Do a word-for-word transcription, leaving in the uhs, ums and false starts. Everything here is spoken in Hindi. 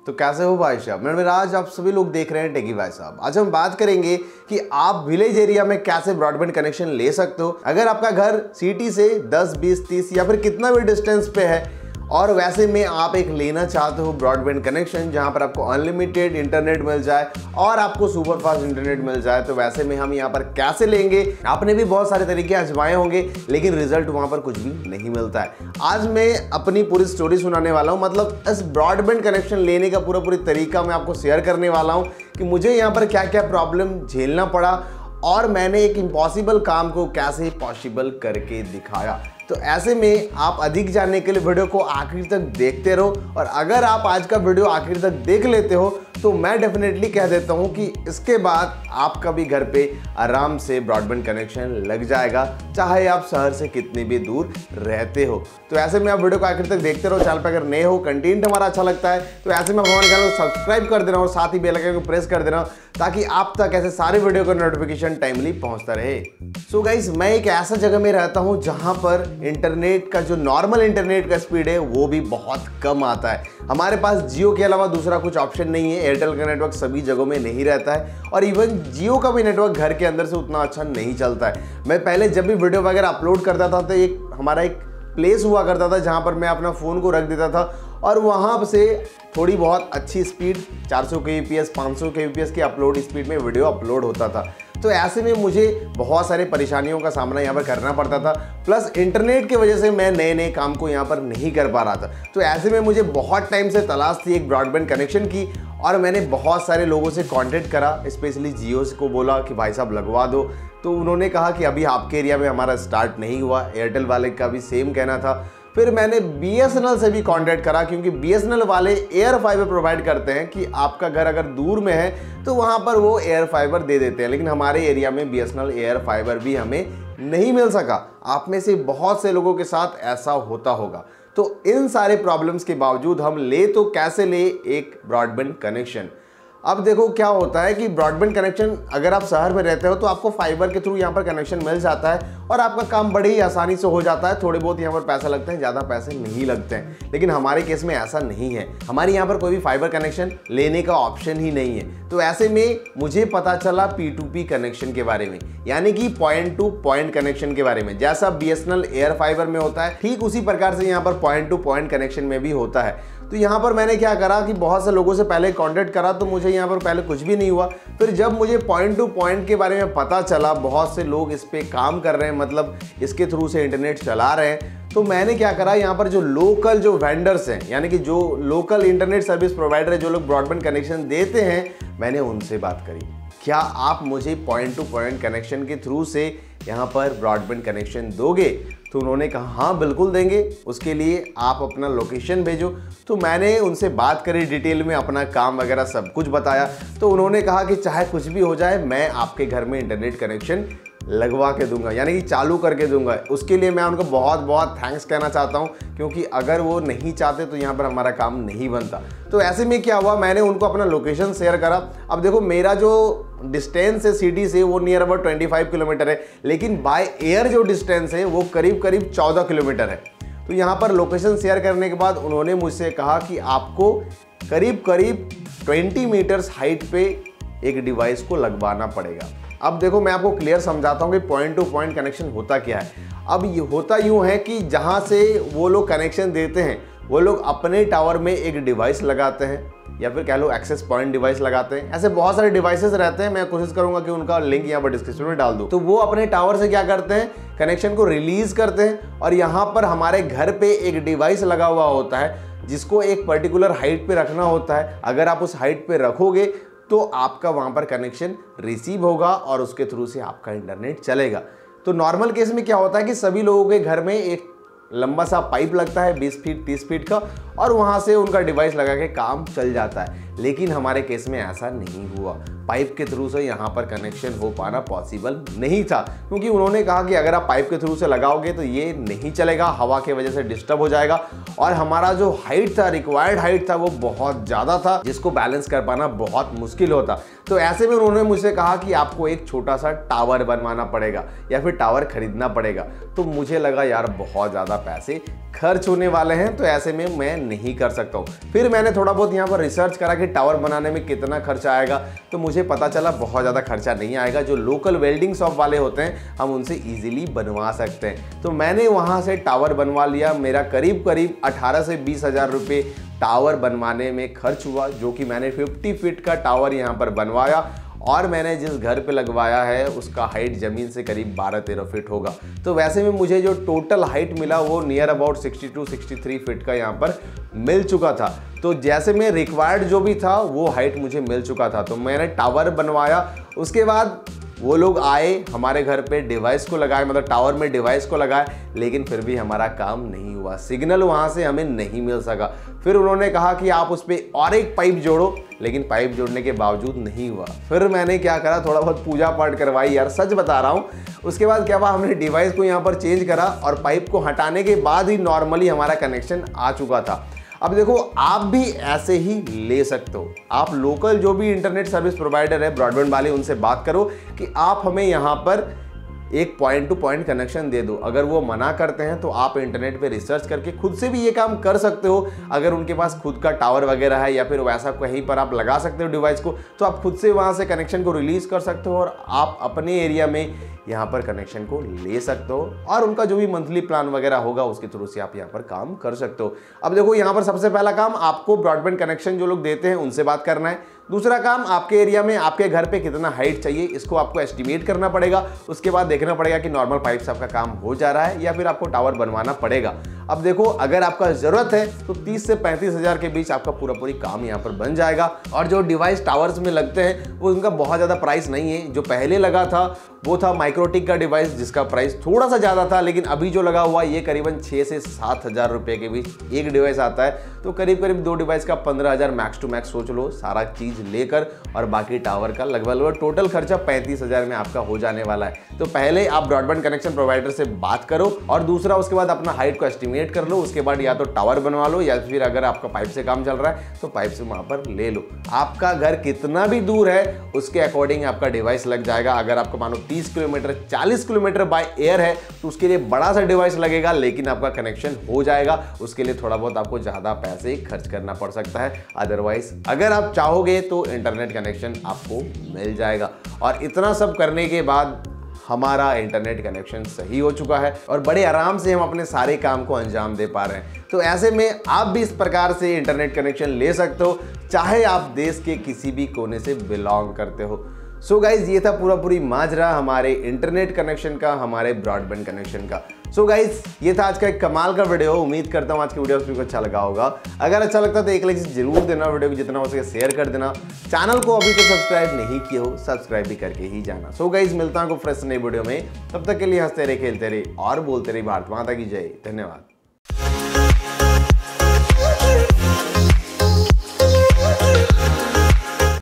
तो कैसे हो भाई साहब, मैं मेरा आज आप सभी लोग देख रहे हैं टेकी भाई साहब। आज हम बात करेंगे कि आप विलेज एरिया में कैसे ब्रॉडबैंड कनेक्शन ले सकते हो। अगर आपका घर सिटी से दस, बीस, तीस या फिर कितना भी डिस्टेंस पे है और वैसे में आप एक लेना चाहते हो ब्रॉडबैंड कनेक्शन जहां पर आपको अनलिमिटेड इंटरनेट मिल जाए और आपको सुपर फास्ट इंटरनेट मिल जाए, तो वैसे में हम यहां पर कैसे लेंगे। आपने भी बहुत सारे तरीके आजमाए होंगे लेकिन रिजल्ट वहां पर कुछ भी नहीं मिलता है। आज मैं अपनी पूरी स्टोरी सुनाने वाला हूं, मतलब इस ब्रॉडबैंड कनेक्शन लेने का पूरा पूरी तरीका मैं आपको शेयर करने वाला हूं कि मुझे यहां पर क्या क्या प्रॉब्लम झेलना पड़ा और मैंने एक इम्पॉसिबल काम को कैसे पॉसिबल करके दिखाया। तो ऐसे में आप अधिक जानने के लिए वीडियो को आखिर तक देखते रहो, और अगर आप आज का वीडियो आखिर तक देख लेते हो तो मैं डेफिनेटली कह देता हूं कि इसके बाद आपका भी घर पे आराम से ब्रॉडबैंड कनेक्शन लग जाएगा, चाहे आप शहर से कितने भी दूर रहते हो। तो ऐसे में आप वीडियो को आखिर तक देखते रहो। चैनल पर अगर नए हो, कंटेंट हमारा अच्छा लगता है तो ऐसे में हमारे चैनल को सब्सक्राइब कर देना और साथ ही बेल आइकन को प्रेस कर देना ताकि आप तक ऐसे सारे वीडियो का नोटिफिकेशन टाइमली पहुंचता रहे। सो गाइस, मैं एक ऐसा जगह में रहता हूं जहां पर इंटरनेट का जो नॉर्मल इंटरनेट का स्पीड है वो भी बहुत कम आता है। हमारे पास जियो के अलावा दूसरा कुछ ऑप्शन नहीं है। एयरटेल का नेटवर्क सभी जगहों में नहीं रहता है और इवन जियो का भी नेटवर्क घर के अंदर से उतना अच्छा नहीं चलता है। मैं पहले जब भी वीडियो वगैरह अपलोड करता था तो एक हमारा एक प्लेस हुआ करता था जहां पर मैं अपना फ़ोन को रख देता था और वहां से थोड़ी बहुत अच्छी स्पीड चार सौ के बी पी एस, पाँच सौ के बी पी एस की अपलोड स्पीड में वीडियो अपलोड होता था। तो ऐसे में मुझे बहुत सारे परेशानियों का सामना यहाँ पर करना पड़ता था, प्लस इंटरनेट की वजह से मैं नए नए काम को यहाँ पर नहीं कर पा रहा था। तो ऐसे में मुझे बहुत टाइम से तलाश थी एक ब्रॉडबैंड कनेक्शन की और मैंने बहुत सारे लोगों से कांटेक्ट करा, स्पेशली जियो को बोला कि भाई साहब लगवा दो। तो उन्होंने कहा कि अभी आपके एरिया में हमारा स्टार्ट नहीं हुआ। एयरटेल वाले का भी सेम कहना था। फिर मैंने बी एस एन एल से भी कांटेक्ट करा क्योंकि बी एस एन एल वाले एयर फाइबर प्रोवाइड करते हैं कि आपका घर अगर दूर में है तो वहाँ पर वो एयर फाइबर दे देते हैं, लेकिन हमारे एरिया में B S N L air fibre भी हमें नहीं मिल सका। आप में से बहुत से लोगों के साथ ऐसा होता होगा। तो इन सारे प्रॉब्लम्स के बावजूद हम ले तो कैसे ले एक ब्रॉडबैंड कनेक्शन। अब देखो क्या होता है कि ब्रॉडबैंड कनेक्शन अगर आप शहर में रहते हो तो आपको फाइबर के थ्रू यहाँ पर कनेक्शन मिल जाता है और आपका काम बड़े ही आसानी से हो जाता है। थोड़े बहुत यहाँ पर पैसा लगते हैं, ज़्यादा पैसे नहीं लगते हैं, लेकिन हमारे केस में ऐसा नहीं है। हमारे यहाँ पर कोई भी फाइबर कनेक्शन लेने का ऑप्शन ही नहीं है। तो ऐसे में मुझे पता चला पी टू पी कनेक्शन के बारे में, यानी कि पॉइंट टू पॉइंट कनेक्शन के बारे में। जैसा B S N L air fibre में होता है ठीक उसी प्रकार से यहाँ पर पॉइंट टू पॉइंट कनेक्शन में भी होता है। तो यहाँ पर मैंने क्या करा कि बहुत से लोगों से पहले कांटेक्ट करा तो मुझे यहाँ पर पहले कुछ भी नहीं हुआ। फिर जब मुझे पॉइंट टू पॉइंट के बारे में पता चला, बहुत से लोग इस पे काम कर रहे हैं, मतलब इसके थ्रू से इंटरनेट चला रहे हैं, तो मैंने क्या करा यहाँ पर जो लोकल जो वेंडर्स हैं, यानी कि जो लोकल इंटरनेट सर्विस प्रोवाइडर है, जो लोग ब्रॉडबैंड कनेक्शन देते हैं, मैंने उनसे बात करी, क्या आप मुझे पॉइंट टू पॉइंट कनेक्शन के थ्रू से यहाँ पर ब्रॉडबैंड कनेक्शन दोगे। तो उन्होंने कहा हाँ बिल्कुल देंगे, उसके लिए आप अपना लोकेशन भेजो। तो मैंने उनसे बात करी, डिटेल में अपना काम वगैरह सब कुछ बताया। तो उन्होंने कहा कि चाहे कुछ भी हो जाए मैं आपके घर में इंटरनेट कनेक्शन लगवा के दूंगा, यानी कि चालू करके दूंगा। उसके लिए मैं उनको बहुत बहुत थैंक्स कहना चाहता हूं, क्योंकि अगर वो नहीं चाहते तो यहाँ पर हमारा काम नहीं बनता। तो ऐसे में क्या हुआ, मैंने उनको अपना लोकेशन शेयर करा। अब देखो मेरा जो डिस्टेंस है सिटी से वो नियर अबाउट पच्चीस किलोमीटर है, लेकिन बाय एयर जो डिस्टेंस है वो करीब करीब चौदह किलोमीटर है। तो यहाँ पर लोकेशन शेयर करने के बाद उन्होंने मुझसे कहा कि आपको करीब करीब बीस मीटर्स हाइट पे एक डिवाइस को लगवाना पड़ेगा। अब देखो मैं आपको क्लियर समझाता हूँ कि पॉइंट टू पॉइंट कनेक्शन होता क्या है। अब ये होता यूँ है कि जहाँ से वो लोग कनेक्शन देते हैं वो लोग अपने टावर में एक डिवाइस लगाते हैं, या फिर कह लो एक्सेस पॉइंट डिवाइस लगाते हैं। ऐसे बहुत सारे डिवाइसेस रहते हैं, मैं कोशिश करूंगा कि उनका लिंक यहाँ पर डिस्क्रिप्शन में डाल दूं। तो वो अपने टावर से क्या करते हैं, कनेक्शन को रिलीज करते हैं और यहाँ पर हमारे घर पे एक डिवाइस लगा हुआ होता है जिसको एक पर्टिकुलर हाइट पे रखना होता है। अगर आप उस हाइट पे रखोगे तो आपका वहाँ पर कनेक्शन रिसीव होगा और उसके थ्रू से आपका इंटरनेट चलेगा। तो नॉर्मल केस में क्या होता है कि सभी लोगों के घर में एक लंबा सा पाइप लगता है बीस फीट तीस फीट का, और वहाँ से उनका डिवाइस लगा के काम चल जाता है। लेकिन हमारे केस में ऐसा नहीं हुआ। पाइप के थ्रू से यहाँ पर कनेक्शन हो पाना पॉसिबल नहीं था, क्योंकि उन्होंने कहा कि अगर आप पाइप के थ्रू से लगाओगे तो ये नहीं चलेगा, हवा की वजह से डिस्टर्ब हो जाएगा और हमारा जो हाइट था, रिक्वायर्ड हाइट था, वो बहुत ज़्यादा था, जिसको बैलेंस कर पाना बहुत मुश्किल होता। तो ऐसे में उन्होंने मुझसे कहा कि आपको एक छोटा सा टावर बनवाना पड़ेगा या फिर टावर खरीदना पड़ेगा। तो मुझे लगा यार बहुत ज़्यादा पैसे खर्च होने वाले हैं, तो ऐसे में मैं नहीं कर सकता हूँ। फिर मैंने थोड़ा बहुत यहाँ पर रिसर्च करा कि टावर बनाने में कितना खर्चा आएगा, तो मुझे पता चला बहुत ज़्यादा खर्चा नहीं आएगा। जो लोकल वेल्डिंग शॉप वाले होते हैं हम उनसे ईजिली बनवा सकते हैं। तो मैंने वहाँ से टावर बनवा लिया। मेरा करीब करीब अठारह से बीस हज़ार रुपये टावर बनवाने में खर्च हुआ, जो कि मैंने पचास फीट का टावर यहाँ पर बनवाया और मैंने जिस घर पे लगवाया है उसका हाइट ज़मीन से करीब बारह तेरह फीट होगा। तो वैसे में मुझे जो टोटल हाइट मिला वो नियर अबाउट बासठ तिरसठ फीट का यहाँ पर मिल चुका था। तो जैसे में रिक्वायर्ड जो भी था वो हाइट मुझे मिल चुका था। तो मैंने टावर बनवाया, उसके बाद वो लोग आए हमारे घर पे, डिवाइस को लगाए, मतलब टावर में डिवाइस को लगाए, लेकिन फिर भी हमारा काम नहीं हुआ, सिग्नल वहाँ से हमें नहीं मिल सका। फिर उन्होंने कहा कि आप उस पर और एक पाइप जोड़ो, लेकिन पाइप जोड़ने के बावजूद नहीं हुआ। फिर मैंने क्या करा, थोड़ा बहुत पूजा पाठ करवाई, यार सच बता रहा हूँ। उसके बाद क्या हुआ, हमने डिवाइस को यहाँ पर चेंज करा और पाइप को हटाने के बाद ही नॉर्मली हमारा कनेक्शन आ चुका था। अब देखो, आप भी ऐसे ही ले सकते हो। आप लोकल जो भी इंटरनेट सर्विस प्रोवाइडर है, ब्रॉडबैंड वाले, उनसे बात करो कि आप हमें यहाँ पर एक पॉइंट टू पॉइंट कनेक्शन दे दो। अगर वो मना करते हैं तो आप इंटरनेट पे रिसर्च करके खुद से भी ये काम कर सकते हो। अगर उनके पास खुद का टावर वगैरह है या फिर वैसा कहीं पर आप लगा सकते हो डिवाइस को, तो आप खुद से वहाँ से कनेक्शन को रिलीज कर सकते हो और आप अपने एरिया में यहाँ पर कनेक्शन को ले सकते हो और उनका जो भी मंथली प्लान वगैरह होगा उसके थ्रू से आप यहाँ पर काम कर सकते हो। अब देखो, यहाँ पर सबसे पहला काम आपको ब्रॉडबैंड कनेक्शन जो लोग देते हैं उनसे बात करना है। दूसरा काम, आपके एरिया में आपके घर पे कितना हाइट चाहिए इसको आपको एस्टिमेट करना पड़ेगा। उसके बाद देखना पड़ेगा कि नॉर्मल पाइप से आपका काम हो जा रहा है या फिर आपको टावर बनवाना पड़ेगा। अब देखो, अगर आपका जरूरत है तो तीस से पैंतीस हजार के बीच आपका पूरा पूरी काम यहाँ पर बन जाएगा। और जो डिवाइस टावर्स में लगते हैं वो उनका बहुत ज़्यादा प्राइस नहीं है। जो पहले लगा था वो था माइक्रोटिक का डिवाइस, जिसका प्राइस थोड़ा सा ज़्यादा था, लेकिन अभी जो लगा हुआ ये करीबन छः से सात हज़ार रुपये के बीच एक डिवाइस आता है। तो करीब करीब दो डिवाइस का पंद्रह हज़ार मैक्स टू मैक्स सोच लो, सारा चीज़ लेकर, और बाकी टावर का लगभग लगभग टोटल खर्चा पैंतीस हज़ार में आपका हो जाने वाला है। तो पहले आप ब्रॉडबैंड कनेक्शन प्रोवाइडर से बात करो और दूसरा उसके बाद अपना हाइट को एस्टिमेट कर लो। उसके बाद या तो टावर बनवा लो या फिर अगर आपका पाइप से काम चल रहा है तो पाइप से वहाँ पर ले लो। आपका घर कितना भी दूर है उसके अकॉर्डिंग आपका डिवाइस लग जाएगा। अगर आपको मानो तीस किलोमीटर चालीस किलोमीटर बाय एयर है तो उसके लिए बड़ा सा डिवाइस लगेगा, लेकिन आपका कनेक्शन हो जाएगा। उसके लिए थोड़ा बहुत आपको ज़्यादा पैसे खर्च करना पड़ सकता है। अदरवाइज अगर आप चाहोगे तो इंटरनेट कनेक्शन आपको मिल जाएगा। और इतना सब करने के बाद हमारा इंटरनेट कनेक्शन सही हो चुका है और बड़े आराम से हम अपने सारे काम को अंजाम दे पा रहे हैं। तो ऐसे में आप भी इस प्रकार से इंटरनेट कनेक्शन ले सकते हो, चाहे आप देश के किसी भी कोने से बिलोंग करते हो। सो so गाइज, ये था पूरा पूरी माजरा हमारे इंटरनेट कनेक्शन का, हमारे ब्रॉडबैंड कनेक्शन का। सो so गाइज, ये था आज का एक कमाल का वीडियो। उम्मीद करता हूँ आज की वीडियो आपको अच्छा लगा होगा। अगर अच्छा लगता तो एक लाइक जरूर देना, वीडियो को जितना हो सके शेयर कर देना। चैनल को अभी तो सब्सक्राइब नहीं किए हो, सब्सक्राइब भी करके ही जाना। सो so गाइज, मिलता हूँ फ्रेश नई वीडियो में। तब तक के लिए हंसते रहे, खेलते रहे और बोलते रहे भारत माता की जय। धन्यवाद।